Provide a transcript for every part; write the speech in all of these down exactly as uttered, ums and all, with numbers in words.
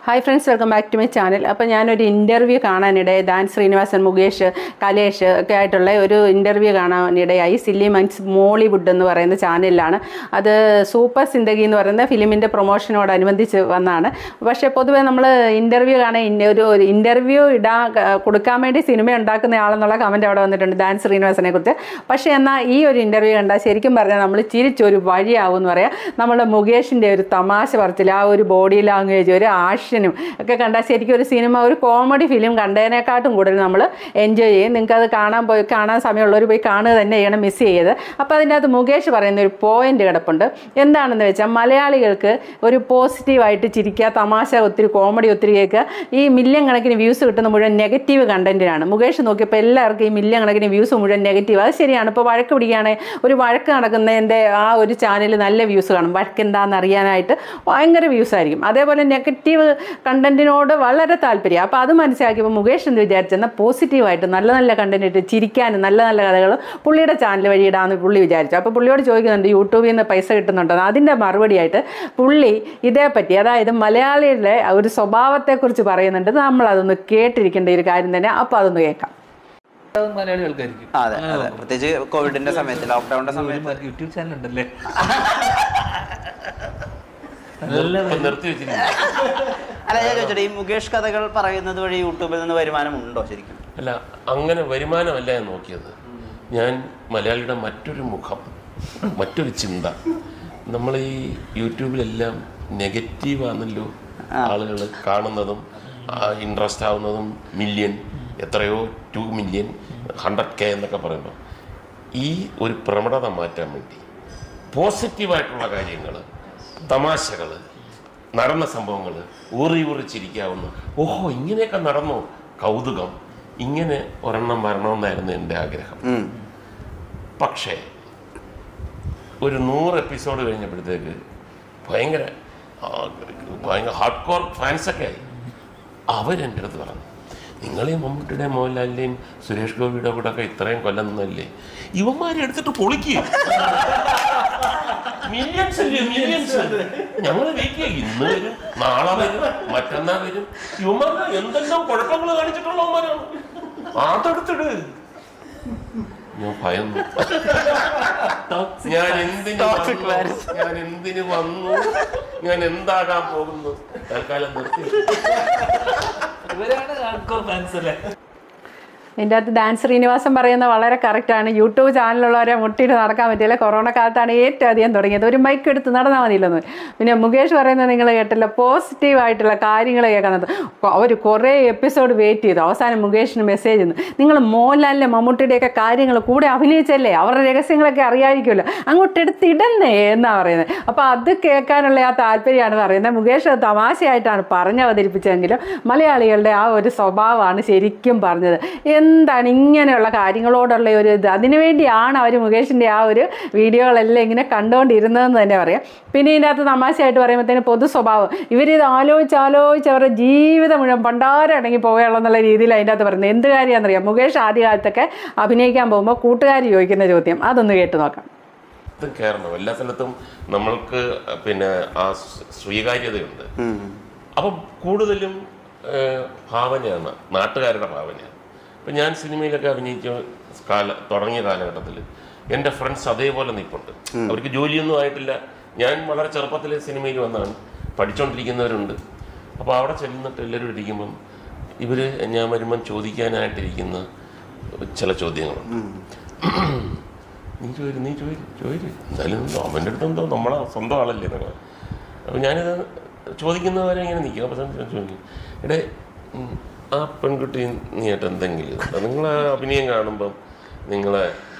Hi friends, welcome back to my channel. അപ്പോൾ ഞാനൊരു interview കാണാനിടയായി. ഡാൻ ശ്രീനിവാസൻ, മുകേഷ്, കലേഷ് ഒക്കെ ആയിട്ടുള്ള ഒരു ഇൻ്റർവ്യൂ കാണാനിടയായി. സില്ലി മൈൻഡ്സ് മോളിവുഡ് എന്ന് പറയുന്ന ചാനലിലാണ്. അത് സൂപ്പർ സിന്ദഗി എന്ന് പറയുന്ന ഫിലിമിൻ്റെ പ്രൊമോഷനോടനുബന്ധിച്ച് വന്നതാണ്. പക്ഷേ പൊതുവേ നമ്മൾ ഇൻ്റർവ്യൂ കാണാൻ ഒരു ഇൻ്റർവ്യൂ ഇടാൻ കൊടുക്കാൻ വേണ്ടി സിനിമ ഉണ്ടാക്കുന്ന ആളെന്നുള്ള കമൻറ്റ് അവിടെ വന്നിട്ടുണ്ട് ഡാൻ ശ്രീനിവാസനെ കുറിച്ച്. പക്ഷേ എന്നാൽ ഈ ഒരു ഇൻ്റർവ്യൂ കണ്ടാൽ ശരിക്കും പറഞ്ഞാൽ നമ്മൾ ചിരിച്ചൊരു വഴിയാവും എന്ന് പറയാം. നമ്മുടെ മുകേഷിൻ്റെ ഒരു തമാശ പറച്ചിൽ, ആ ഒരു ബോഡി ലാംഗ്വേജ്, ഒരു ആഷനും ഒക്കെ കണ്ടാൽ ശരിക്കും ഒരു സിനിമ, ഒരു കോമഡി ഫിലിം കണ്ടതിനെക്കാട്ടും കൂടുതൽ നമ്മൾ എൻജോയ് ചെയ്യും. നിങ്ങൾക്ക് അത് കാണാൻ പോയി കാണാൻ സമയമുള്ളവർ പോയി കാണുക തന്നെ ചെയ്യണം, മിസ് ചെയ്ത്. അപ്പോൾ അതിൻ്റെ അകത്ത് മുകേഷ് പറയുന്ന ഒരു പോയിന്റ് കിടപ്പുണ്ട്. എന്താണെന്ന് വെച്ചാൽ മലയാളികൾക്ക് ഒരു പോസിറ്റീവായിട്ട് ചിരിക്കുക, തമാശ ഒത്തിരി, കോമഡി ഒത്തിരി കേൾക്കുക. ഈ മില്യൺ കണക്കിന് വ്യൂസ് കിട്ടുന്ന മുഴുവൻ നെഗറ്റീവ് കണ്ടൻറ്റിനാണ്. മുകേഷ് നോക്കിയപ്പോൾ എല്ലാവർക്കും ഈ മില്യൺ കണക്കിന് വ്യൂസ് മുഴുവൻ നെഗറ്റീവ്. അത് ശരിയാണ്. ഇപ്പോൾ വഴക്ക് പിടിക്കുകയാണെങ്കിൽ ഒരു വഴക്ക് നടക്കുന്നതിൻ്റെ ആ ഒരു ചാനൽ നല്ല വ്യൂസ് കാണും. വഴക്ക് എന്താണെന്ന് അറിയാനായിട്ട് ഭയങ്കര വ്യൂസ് ആയിരിക്കും. അതേപോലെ നെഗറ്റീവ് കണ്ടന്റിനോട് വളരെ താല്പര്യം. അപ്പോൾ അത് മനസ്സിലാക്കിയപ്പോൾ മുകേഷ് എന്ന് വിചാരിച്ചെന്നാൽ പോസിറ്റീവായിട്ട് നല്ല നല്ല കണ്ടന്റ് ഇട്ട് ചിരിക്കാനും നല്ല നല്ല കഥകൾ പുള്ളിയുടെ ചാനൽ വഴി ഇടാമെന്ന് പുള്ളി വിചാരിച്ചു. അപ്പോൾ പുള്ളിയോട് ചോദിക്കുന്നുണ്ട് യൂട്യൂബിൽ നിന്ന് പൈസ കിട്ടുന്നുണ്ടോ. അതിൻ്റെ മറുപടിയായിട്ട് പുള്ളി ഇതേപ്പറ്റി, അതായത് മലയാളിയുടെ ഒരു സ്വഭാവത്തെക്കുറിച്ച് പറയുന്നുണ്ട്. നമ്മളതൊന്ന് കേട്ടിരിക്കേണ്ട ഒരു കാര്യം തന്നെ. അപ്പോൾ അതൊന്ന് കേൾക്കാം. മലയാളികൾക്കായിരിക്കും. അതെ അതെ, പ്രത്യേകിച്ച് കോവിഡിന്റെ സമയത്ത്, ലോക്ക്ഡൌണിന്റെ സമയത്ത് യൂട്യൂബ് ചാനൽ ഉണ്ടല്ലേ. നിർത്തി വെച്ചിരിക്കുന്നു. അല്ല, ഞാൻ ചോദിച്ചത് ഈ മുകേഷ് കഥകൾ പറയുന്നത് വഴി യൂട്യൂബിൽ നിന്ന് വരുമാനം ഉണ്ടോ ശരിക്കും? അല്ല, അങ്ങനെ വരുമാനമല്ല ഞാൻ നോക്കിയത്. ഞാൻ മലയാളിയുടെ മറ്റൊരു മുഖം, മറ്റൊരു ചിന്ത. നമ്മൾ ഈ യൂട്യൂബിലെല്ലാം നെഗറ്റീവാണല്ലോ ആളുകൾ കാണുന്നതും ഇൻട്രസ്റ്റ് ആവുന്നതും. മില്യൺ, എത്രയോ ടു മില്യൺ, ഹൺഡ്രഡ് കെ എന്നൊക്കെ പറയുമ്പോൾ ഈ ഒരു പ്രവണത മാറ്റാൻ വേണ്ടി പോസിറ്റീവായിട്ടുള്ള കാര്യങ്ങൾ, തമാശകൾ, നടന്ന സംഭവങ്ങൾ, ഊറി ഊറി ചിരിക്കാവുന്ന, ഓഹോ ഇങ്ങനെയൊക്കെ നടന്നോ, കൗതുകം, ഇങ്ങനെ ഒരെണ്ണം വരണമെന്നായിരുന്നു എൻ്റെ ആഗ്രഹം. പക്ഷേ ഒരു നൂറ് എപ്പിസോഡ് കഴിഞ്ഞപ്പോഴത്തേക്ക് ഭയങ്കര ഭയങ്കര ഹാർഡ് കോർ ഫാൻസൊക്കെ ആയി. അവരെൻ്റെ അടുത്ത് പറഞ്ഞു, നിങ്ങൾ ഈ മമ്മൂട്ടിയുടെ, മോഹൻലാലിൻ്റെയും സുരേഷ് ഗോപിയുടെ കൂടെ ഒക്കെ ഇത്രയും കൊല്ലം നിന്നല്ലേ, ഇവന്മാരെ എടുത്തിട്ട് പൊളിക്കുക, മില്യൺസ് അല്ലേ മില്യൺസ്. ഞങ്ങൾ വെയിറ്റ് ചെയ്യും, ഇന്ന് വരും, നാളെ വരും, മറ്റന്നാൾ വരും. ഇവന്മാർ എന്തെല്ലാം കുഴപ്പങ്ങൾ കാണിച്ചിട്ടുള്ളവന്മാരാണ്, അതെടുത്തിട്. ഞാൻ ഭയന്നു. ഞാൻ എന്തിന് ഞാൻ എന്തിന് വന്നു, ഞാൻ എന്താകാൻ പോകുന്നു. തൽക്കാലം നിർത്തി. ഇതിൻ്റെ അകത്ത് ഡാൻ ശ്രീനിവാസൻ പറയുന്നത് വളരെ കറക്റ്റാണ്. യൂട്യൂബ് ചാനലുള്ളവരെ മുട്ടിയിട്ട് നടക്കാൻ പറ്റില്ല. കൊറോണ കാലത്താണ് ഏറ്റവും അധികം തുടങ്ങിയത്. ഒരു മൈക്ക് എടുത്ത് നടന്നാൽ മതിയില്ലെന്ന്. പിന്നെ മുകേഷ് പറയുന്നത് നിങ്ങൾ കേട്ടില്ല, പോസിറ്റീവായിട്ടുള്ള കാര്യങ്ങൾ കേൾക്കുന്നത്. അവർ കുറേ എപ്പിസോഡ് വെയിറ്റ് ചെയ്തു. അവസാനം മുകേഷിന് മെസ്സേജ് ചെയ്യുന്നു, നിങ്ങൾ മോഹൻലാലിൻ്റെ മമ്മൂട്ടിയുടെയൊക്കെ കാര്യങ്ങൾ കൂടെ അഭിനയിച്ചല്ലേ, അവരുടെ രഹസ്യങ്ങളൊക്കെ അറിയാമായിരിക്കുമല്ലോ, അങ്ങോട്ട് എടുത്ത് ഇടന്നേ എന്നാണ് പറയുന്നത്. അപ്പോൾ അത് കേൾക്കാനുള്ള ആ താല്പര്യമാണ് പറയുന്നത്. മുകേഷ് തമാശയായിട്ടാണ് പറഞ്ഞ് അവതരിപ്പിച്ചതെങ്കിലും മലയാളികളുടെ ആ ഒരു സ്വഭാവമാണ് ശരിക്കും പറഞ്ഞത്. എന്താണ് ഇങ്ങനെയുള്ള കാര്യങ്ങളോടുള്ള ഒരു ഇത്, അതിനുവേണ്ടിയാണ് അവർ മുകേഷിൻ്റെ ആ ഒരു വീഡിയോകളെല്ലാം ഇങ്ങനെ കണ്ടുകൊണ്ടിരുന്നതെന്ന് തന്നെ പറയാം. പിന്നെ ഇതിൻ്റെ അകത്ത് തമാശയായിട്ട് പറയുമ്പോഴത്തേന് പൊതു സ്വഭാവം, ഇവരിത് ആലോചിച്ച് ആലോചിച്ച് അവരുടെ ജീവിതം മുഴുവൻ പണ്ടാരടങ്ങി പോവുകയുള്ളൂ എന്നുള്ള രീതിയിൽ അതിൻ്റെ അകത്ത് പറയുന്നത്. എന്ത് കാര്യമാണെന്നറിയാം, മുകേഷ് ആദ്യകാലത്തൊക്കെ അഭിനയിക്കാൻ പോകുമ്പോൾ കൂട്ടുകാർ ചോദിക്കുന്ന ചോദ്യം, അതൊന്ന് കേട്ട് നോക്കാം. കയറണം, എല്ലാ സ്ഥലത്തും നമ്മൾക്ക് പിന്നെ ആ സ്വീകാര്യതയുണ്ട്. അപ്പം കൂടുതലും ഭാവനയാണ്, നാട്ടുകാരുടെ ഭാവനയാണ്. ഇപ്പം ഞാൻ സിനിമയിലൊക്കെ അഭിനയിച്ച കാല തുടങ്ങിയ കാലഘട്ടത്തിൽ എൻ്റെ ഫ്രണ്ട്സ് അതേപോലെ നിൽപ്പുണ്ട്. അവർക്ക് ജോലിയൊന്നും ആയിട്ടില്ല. ഞാൻ വളരെ ചെറുപ്പത്തിൽ സിനിമയിൽ വന്നാണ്, പഠിച്ചുകൊണ്ടിരിക്കുന്നവരുണ്ട്. അപ്പോൾ അവിടെ ചെല്ലുന്നിട്ട് എല്ലാവരും ഇരിക്കുമ്പം ഇവർ ഞാൻ വരുമ്പം ചോദിക്കാനായിട്ടിരിക്കുന്ന ചില ചോദ്യങ്ങളുണ്ട്. നീ ചോദിക്കും നീ ചോദിക്കും ചോദിക്കും എന്തായാലും അവൻ്റെ അടുത്ത് എന്തോ നമ്മളെ സ്വന്തം ആളല്ലേ എന്നൊക്കെ. അപ്പോൾ ഞാനിത് ചോദിക്കുന്നവരെ ഇങ്ങനെ നിൽക്കും. അപ്പോൾ ചോദിക്കും, എടേ ആ പെൺകുട്ടി നീയായിട്ട് എന്തെങ്കിലും നിങ്ങളെ അഭിനയം കാണുമ്പം നിങ്ങളെ,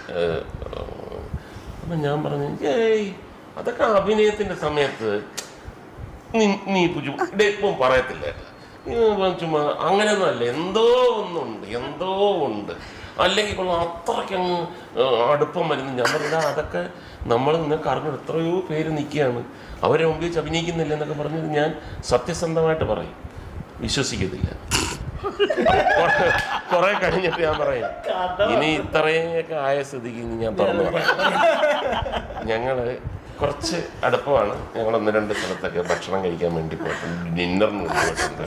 അപ്പം ഞാൻ പറഞ്ഞു, ഏയ് അതൊക്കെ അഭിനയത്തിൻ്റെ സമയത്ത് നീ നീ ഇടേ ഇപ്പം പറയത്തില്ല, ചുമ്മാ അങ്ങനെയൊന്നും അല്ല, എന്തോ ഒന്നുണ്ട്, എന്തോ ഉണ്ട്, അല്ലെങ്കിൽ കൊള്ളാം അത്രയ്ക്കങ്ങ് അടുപ്പം വരുന്നു. ഞാൻ പറഞ്ഞാൽ അതൊക്കെ നമ്മൾ നിങ്ങൾക്ക് അറിഞ്ഞു എത്രയോ പേര് നിൽക്കുകയാണ്, അവരെ മുമ്പിൽ വെച്ച് അഭിനയിക്കുന്നില്ല എന്നൊക്കെ പറഞ്ഞത് ഞാൻ സത്യസന്ധമായിട്ട് പറയും, വിശ്വസിക്കത്തില്ല. കുറെ കഴിഞ്ഞിട്ട് ഞാൻ പറയും, ഇനി ഇത്രയൊക്കെ ആയ സ്ഥിതിക്ക് ഞാൻ തുറന്നു പറയാം, ഞങ്ങള് കുറച്ച് അടുപ്പമാണ്. ഞങ്ങൾ ഒന്ന് രണ്ട് സ്ഥലത്തൊക്കെ ഭക്ഷണം കഴിക്കാൻ വേണ്ടി പോയിട്ടുണ്ട്, ഡിന്നറിന് പോയിട്ടുണ്ട്.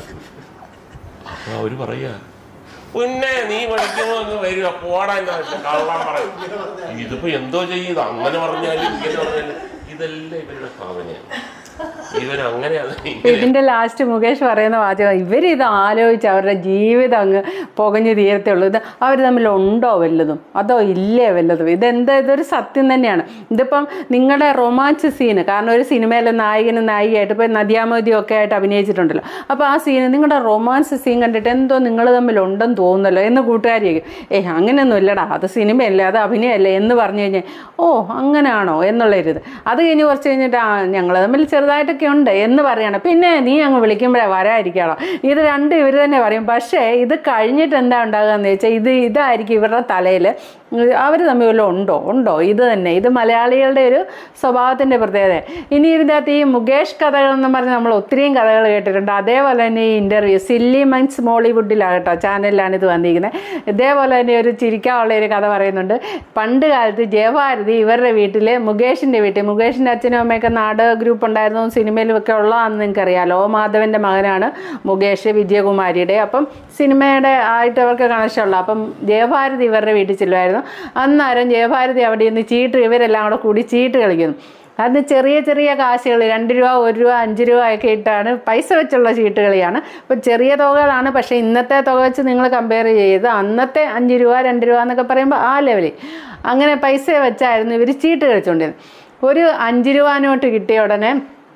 അപ്പോൾ അവർ പറയുക, പിന്നെ നീ പഠിക്കുമ്പോൾ വരിക പോടാൻ കള്ളം പറയും. ഇതിപ്പോൾ എന്തോ ചെയ്ത് അങ്ങനെ പറഞ്ഞാലും ഇങ്ങനെ പറഞ്ഞാലും ഇതെല്ലാം ഇവരുടെ ഭാവനയാണ്. ഇവരങ്ങനെയാണ്. ഇതിന്റെ ലാസ്റ്റ് മുകേഷ് പറയുന്ന വാചകം, ഇവരിത് ആലോചിച്ച് അവരുടെ ജീവിതം അങ്ങ് പുകഞ്ഞു തീരത്തുള്ളൂ. ഇത് അവർ തമ്മിൽ ഉണ്ടോ വല്ലതും അതോ ഇല്ലേ വല്ലതും? ഇതെന്താ, ഇതൊരു സത്യം തന്നെയാണ്. ഇതിപ്പം നിങ്ങളുടെ റൊമാൻസ് സീന്, കാരണം ഒരു സിനിമയിലെ നായകനും നായികയായിട്ട് ഇപ്പം നദിയാമോദിയും ഒക്കെ ആയിട്ട് അഭിനയിച്ചിട്ടുണ്ടല്ലോ. അപ്പോൾ ആ സീന്, നിങ്ങളുടെ റൊമാൻസ് സീൻ കണ്ടിട്ട് എന്തോ നിങ്ങൾ തമ്മിൽ ഉണ്ടെന്ന് തോന്നുന്നല്ലോ എന്ന് കൂട്ടുകാരിയേക്കും. ഏയ് അങ്ങനെയൊന്നും ഇല്ലടാ, അത് സിനിമയല്ലേ, അത് അഭിനയമല്ലേ എന്ന് പറഞ്ഞു കഴിഞ്ഞാൽ ഓ അങ്ങനെയാണോ എന്നുള്ളൊരിത്. അത് കഴിഞ്ഞ് കുറച്ച് കഴിഞ്ഞിട്ട് ആ ഞങ്ങൾ തമ്മിൽ ചെറുതായിട്ടൊക്കെ ഉണ്ട് എന്ന് പറയണം. പിന്നെ നീ അങ്ങ് വിളിക്കുമ്പോഴേ വരാതിരിക്കണം. ഇത് രണ്ടും ഇവർ തന്നെ പറയും. പക്ഷേ ഇത് കഴിഞ്ഞിട്ട് എന്താ ഉണ്ടാകുക എന്ന് വെച്ചാൽ ഇത് ഇതായിരിക്കും ഇവരുടെ തലയിൽ. അവർ തമ്മിൽ വല്ലതും ഉണ്ടോ ഉണ്ടോ ഇത് തന്നെ. ഇത് മലയാളികളുടെ ഒരു സ്വഭാവത്തിൻ്റെ പ്രത്യേകത. ഇനി ഇതിൻ്റെ അകത്ത് ഈ മുകേഷ് കഥകൾ എന്ന് പറഞ്ഞ് നമ്മൾ ഒത്തിരിയും കഥകൾ കേട്ടിട്ടുണ്ട്. അതേപോലെ തന്നെ ഈ ഇൻ്റർവ്യൂ സില്ലി മൈൻഡ്സ് മോളിവുഡിലാണ് കേട്ടോ, ചാനലിലാണ് ഇത് വന്നിരിക്കുന്നത്. ഇതേപോലെ തന്നെ ഒരു ചിരിക്കാനുള്ള ഒരു കഥ പറയുന്നുണ്ട്. പണ്ട് കാലത്ത് ജയഭാരതി ഇവരുടെ വീട്ടിൽ, മുകേഷിൻ്റെ വീട്ടിൽ, മുകേഷിൻ്റെ അച്ഛനും അമ്മയൊക്കെ നാടക ഗ്രൂപ്പ് ഉണ്ടായിരുന്നു, സിനിമയിലൊക്കെ ഉള്ളതാണെന്ന് നിങ്ങൾക്കറിയാമല്ലോ. ഓ മാധവൻ്റെ മകനാണ് മുകേഷ്, വിജയകുമാരിയുടെ. അപ്പം സിനിമയുടെ ആയിട്ട് അവർക്ക് കണക്ഷൻ ഉള്ള. അപ്പം ജയഭാരതി ഇവരുടെ വീട്ടിൽ ചെല്ലുമായിരുന്നു. അന്നേരം ജയഭാരതി അവിടെ നിന്ന് ചീട്ട്, ഇവരെല്ലാം കൂടെ കൂടി ചീട്ട് കളിക്കുന്നു. അത് ചെറിയ ചെറിയ കാശുകൾ, രണ്ട് രൂപ ഒരു രൂപ അഞ്ച് രൂപ ഒക്കെ ഇട്ടാണ്, പൈസ വെച്ചുള്ള ചീട്ട് കളിയാണ്. അപ്പോൾ ചെറിയ തുകകളാണ്. പക്ഷേ ഇന്നത്തെ തുക വെച്ച് നിങ്ങൾ കമ്പയർ ചെയ്ത് അന്നത്തെ അഞ്ച് രൂപ രണ്ട് രൂപ എന്നൊക്കെ പറയുമ്പോൾ ആ ലെവലിൽ അങ്ങനെ പൈസ വെച്ചായിരുന്നു ഇവർ ചീട്ട് കളിച്ചുകൊണ്ടിരുന്നത്. ഒരു അഞ്ച് രൂപ നോട്ട് കിട്ടിയ ഉടനെ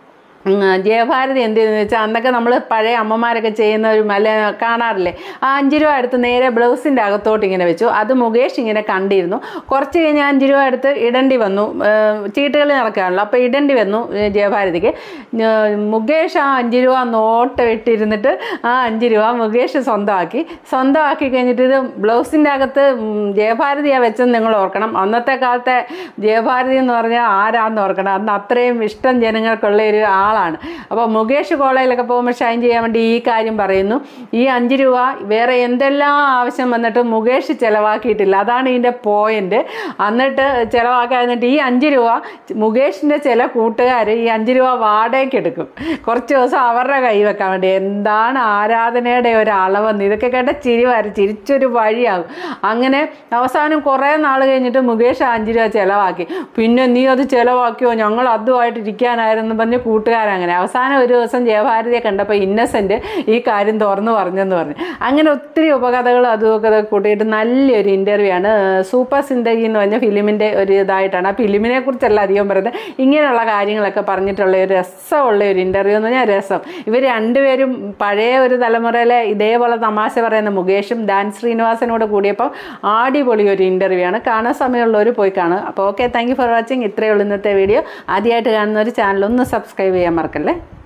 ജയഭാരതി എന്ത് ചെയ്തെന്ന് വെച്ചാൽ, അന്നൊക്കെ നമ്മൾ പഴയ അമ്മമാരൊക്കെ ചെയ്യുന്ന ഒരു മല കാണാറില്ലേ, ആ അഞ്ച് രൂപ എടുത്ത് നേരെ ബ്ലൗസിൻ്റെ അകത്തോട്ട് ഇങ്ങനെ വെച്ചു. അത് മുകേഷ് ഇങ്ങനെ കണ്ടിരുന്നു. കുറച്ച് കഴിഞ്ഞ് അഞ്ച് രൂപ എടുത്ത് ഇടേണ്ടി വന്നു, ചീട്ടുകളി നടക്കുകയാണല്ലോ. അപ്പോൾ ഇടേണ്ടി വന്നു ജയഭാരതിക്ക്. മുകേഷ് ആ അഞ്ച് രൂപ നോട്ട് ഇട്ടിരുന്നിട്ട് ആ അഞ്ച് രൂപ മുകേഷ് സ്വന്തമാക്കി. സ്വന്തമാക്കി കഴിഞ്ഞിട്ട് ഇത് ബ്ലൗസിൻ്റെ അകത്ത് ജയഭാരതിയാണ് വെച്ചെന്ന് നിങ്ങൾ ഓർക്കണം. അന്നത്തെ കാലത്തെ ജയഭാരതി എന്ന് പറഞ്ഞാൽ ആരാന്ന് ഓർക്കണം. അന്ന് അത്രയും ഇഷ്ടം ജനങ്ങൾക്കുള്ള ഒരു ആൾ ആളാണ്. അപ്പോൾ മുകേഷ് കോളേജിലൊക്കെ പോകുമ്പോൾ ഷൈൻ ചെയ്യാൻ വേണ്ടി ഈ കാര്യം പറയുന്നു. ഈ അഞ്ച് രൂപ വേറെ എന്തെല്ലാം ആവശ്യം വന്നിട്ട് മുകേഷ് ചിലവാക്കിയിട്ടില്ല. അതാണ് ഇതിൻ്റെ പോയിന്റ്. എന്നിട്ട് ചിലവാക്കാൻ എന്നിട്ട് ഈ അഞ്ച് രൂപ മുകേഷിൻ്റെ ചില കൂട്ടുകാർ ഈ അഞ്ച് രൂപ വാടകയ്ക്ക് എടുക്കും, കുറച്ച് ദിവസം അവരുടെ കൈ വെക്കാൻ വേണ്ടി. എന്താണ് ആരാധനയുടെ ഒരു അളവെന്ന്. ഇതൊക്കെ കേട്ട ചിരി വരും, ചിരിച്ചൊരു വഴിയാകും. അങ്ങനെ അവസാനം കുറേ നാൾ കഴിഞ്ഞിട്ട് മുകേഷ് അഞ്ച് രൂപ ചിലവാക്കി. പിന്നെ നീ അത് ചിലവാക്കിയോ, ഞങ്ങൾ അതുമായിട്ട് ഇരിക്കാനായിരുന്നു പറഞ്ഞ് കൂട്ടുകാർ അങ്ങനെ. അവസാനം ഒരു ദിവസം ജയഭാരതിയെ കണ്ടപ്പോൾ ഇന്നസെൻ്റ് ഈ കാര്യം തുറന്നു പറഞ്ഞെന്ന് പറഞ്ഞു. അങ്ങനെ ഒത്തിരി ഉപകഥകൾ അതുമൊക്കെ കൂട്ടിയിട്ട് നല്ലൊരു ഇൻ്റർവ്യൂ ആണ്. സൂപ്പർ സിന്ദഗി എന്ന് പറഞ്ഞ ഫിലിമിൻ്റെ ഒരു ഇതായിട്ടാണ്. ആ ഫിലിമിനെ കുറിച്ചല്ല അധികം പറയുന്നത്, ഇങ്ങനെയുള്ള കാര്യങ്ങളൊക്കെ പറഞ്ഞിട്ടുള്ള ഒരു രസമുള്ള ഒരു ഇൻ്റർവ്യൂ എന്ന് പറഞ്ഞാൽ രസം. ഇവർ രണ്ടുപേരും പഴയ ഒരു തലമുറയിലെ ഇതേപോലെ തമാശ പറയുന്ന മുകേഷും ഡാൻ ശ്രീനിവാസനോട് കൂടിയപ്പോൾ അടിപൊളി ഒരു ഇൻ്റർവ്യൂ ആണ്. കാണാൻ സമയമുള്ളവർ പോയി കാണുക. അപ്പോൾ okay, thank you for watching. ഇത്രയേ ഉള്ളൂ ഇന്നത്തെ വീഡിയോ. ആദ്യമായിട്ട് കാണുന്ന ഒരു ചാനൽ ഒന്ന് സബ്സ്ക്രൈബ് ചെയ്യാൻ മറക്കല്ലേ.